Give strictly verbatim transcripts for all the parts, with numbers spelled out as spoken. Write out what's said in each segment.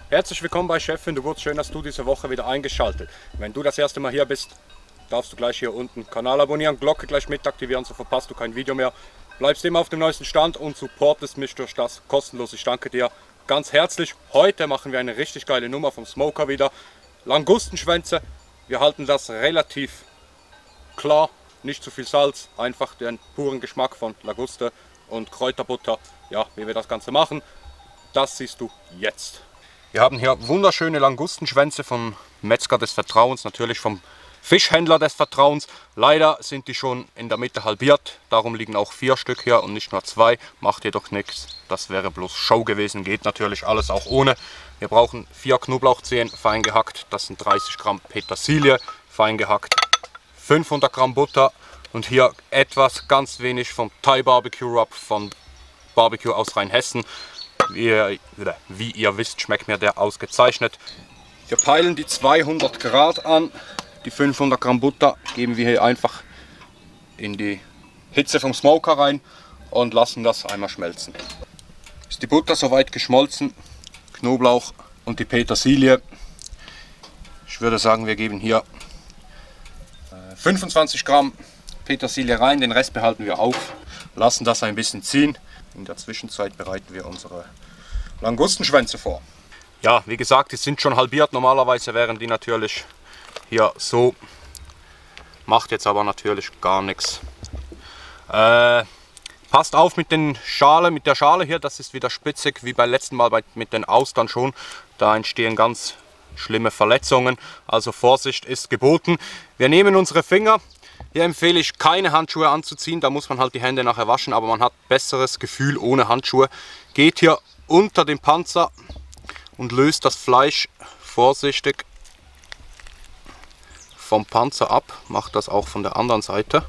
Herzlich willkommen bei Chefin, du wurdest schön, dass du diese Woche wieder eingeschaltet. Wenn du das erste Mal hier bist, darfst du gleich hier unten Kanal abonnieren, Glocke gleich mit aktivieren, so verpasst du kein Video mehr. Bleibst immer auf dem neuesten Stand und supportest mich durch das kostenlos. Ich danke dir ganz herzlich. Heute machen wir eine richtig geile Nummer vom Smoker wieder. Langustenschwänze. Wir halten das relativ klar, nicht zu viel Salz, einfach den puren Geschmack von Languste und Kräuterbutter. Ja, wie wir das Ganze machen, das siehst du jetzt. Wir haben hier wunderschöne Langustenschwänze vom Metzger des Vertrauens, natürlich vom Fischhändler des Vertrauens. Leider sind die schon in der Mitte halbiert, darum liegen auch vier Stück hier und nicht nur zwei. Macht jedoch nichts, das wäre bloß Show gewesen, geht natürlich alles auch ohne. Wir brauchen vier Knoblauchzehen fein gehackt, das sind dreißig Gramm Petersilie fein gehackt, fünfhundert Gramm Butter und hier etwas, ganz wenig vom Thai Barbecue Rub von Barbecue aus Rheinhessen. Wie ihr, wie ihr wisst, schmeckt mir der ausgezeichnet. Wir peilen die zweihundert Grad an. Die fünfhundert Gramm Butter geben wir hier einfach in die Hitze vom Smoker rein und lassen das einmal schmelzen. Ist die Butter soweit geschmolzen, Knoblauch und die Petersilie. Ich würde sagen, wir geben hier fünfundzwanzig Gramm Petersilie rein, den Rest behalten wir auf, lassen das ein bisschen ziehen. In der Zwischenzeit bereiten wir unsere Langustenschwänze vor. Ja, wie gesagt, die sind schon halbiert. Normalerweise wären die natürlich hier so. Macht jetzt aber natürlich gar nichts. Äh, passt auf mit den Schale, mit der Schale hier. Das ist wieder spitzig, wie beim letzten Mal bei, mit den Austern schon. Da entstehen ganz schlimme Verletzungen. Also Vorsicht ist geboten. Wir nehmen unsere Finger. Hier empfehle ich, keine Handschuhe anzuziehen, da muss man halt die Hände nachher waschen, aber man hat besseres Gefühl ohne Handschuhe. Geht hier unter den Panzer und löst das Fleisch vorsichtig vom Panzer ab. Macht das auch von der anderen Seite.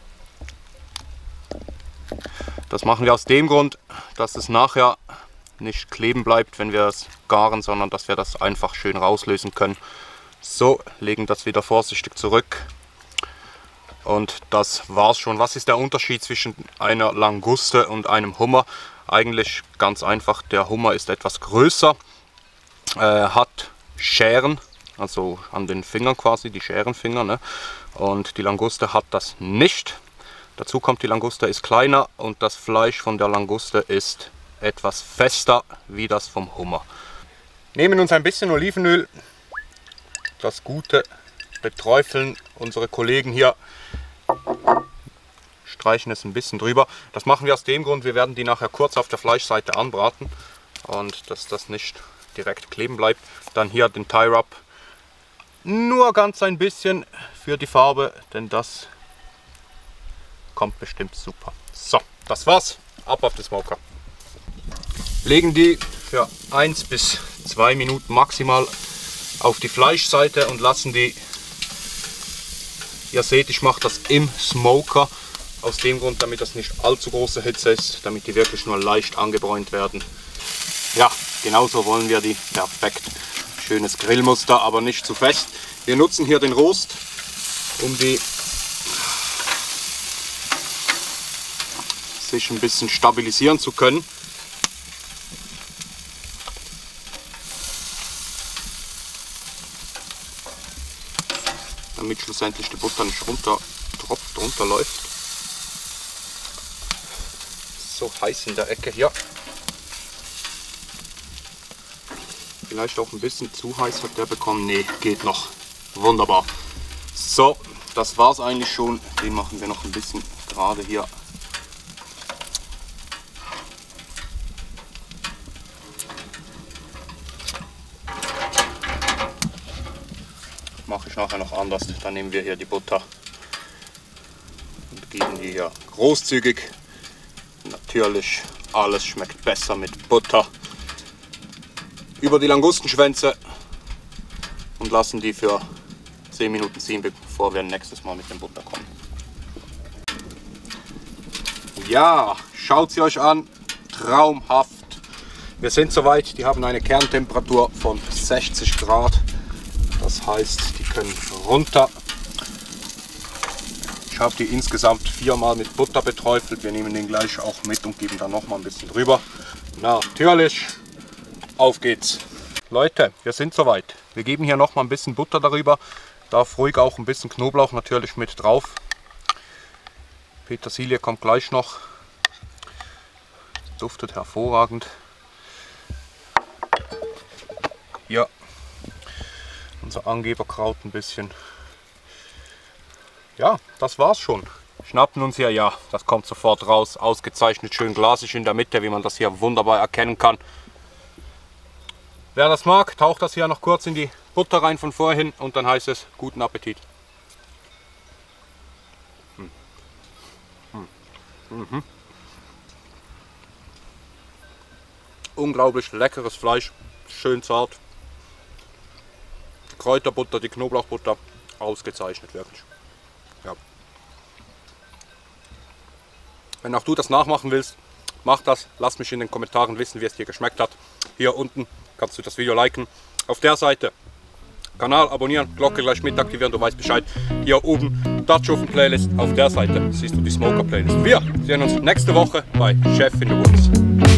Das machen wir aus dem Grund, dass es nachher nicht kleben bleibt, wenn wir es garen, sondern dass wir das einfach schön rauslösen können. So, legen das wieder vorsichtig zurück. Und das war's schon. Was ist der Unterschied zwischen einer Languste und einem Hummer? Eigentlich ganz einfach. Der Hummer ist etwas größer, äh, hat Scheren, also an den Fingern quasi, die Scherenfinger, ne? Und die Languste hat das nicht. Dazu kommt, die Languste ist kleiner und das Fleisch von der Languste ist etwas fester wie das vom Hummer. Nehmen uns ein bisschen Olivenöl, das Gute beträufeln. Unsere Kollegen hier streichen es ein bisschen drüber. Das machen wir aus dem Grund, wir werden die nachher kurz auf der Fleischseite anbraten und dass das nicht direkt kleben bleibt. Dann hier den Thai Rub, nur ganz ein bisschen für die Farbe, denn das kommt bestimmt super. So, das war's. Ab auf den Smoker. Legen die für eins bis zwei Minuten maximal auf die Fleischseite und lassen die. Ihr seht, ich mache das im Smoker, aus dem Grund, damit das nicht allzu große Hitze ist, damit die wirklich nur leicht angebräunt werden. Ja, genauso wollen wir die. Perfekt. Schönes Grillmuster, aber nicht zu fest. Wir nutzen hier den Rost, um die sich ein bisschen stabilisieren zu können. Damit schlussendlich die Butter nicht runter tropft, runterläuft. So heiß in der Ecke hier. Vielleicht auch ein bisschen zu heiß hat der bekommen. Nee, geht noch. Wunderbar. So, das war es eigentlich schon. Den machen wir noch ein bisschen gerade hier. Mache ich nachher noch anders. Dann nehmen wir hier die Butter und geben die hier großzügig. Natürlich, alles schmeckt besser mit Butter. Über die Langustenschwänze und lassen die für zehn Minuten ziehen, bevor wir nächstes Mal mit dem Butter kommen. Ja, schaut sie euch an. Traumhaft. Wir sind soweit. Die haben eine Kerntemperatur von sechzig Grad. Das heißt, die können runter. Ich habe die insgesamt viermal mit Butter beträufelt. Wir nehmen den gleich auch mit und geben da noch mal ein bisschen drüber. Natürlich, auf geht's. Leute, wir sind soweit. Wir geben hier noch mal ein bisschen Butter darüber. Darf ruhig auch ein bisschen Knoblauch natürlich mit drauf. Petersilie kommt gleich noch. Duftet hervorragend. Ja, unser Angeberkraut ein bisschen. Ja, das war's schon. Schnappen uns hier, ja, das kommt sofort raus. Ausgezeichnet, schön glasig in der Mitte, wie man das hier wunderbar erkennen kann. Wer das mag, taucht das hier noch kurz in die Butter rein von vorhin und dann heißt es guten Appetit. Hm. Hm. Mhm. Unglaublich leckeres Fleisch, schön zart. Die Kräuterbutter, die Knoblauchbutter, ausgezeichnet wirklich. Ja. Wenn auch du das nachmachen willst, mach das. Lass mich in den Kommentaren wissen, wie es dir geschmeckt hat. Hier unten kannst du das Video liken. Auf der Seite Kanal abonnieren, Glocke gleich mit aktivieren, du weißt Bescheid. Hier oben Dutch Oven Playlist. Auf der Seite siehst du die Smoker Playlist. Wir sehen uns nächste Woche bei Chef in the Woods.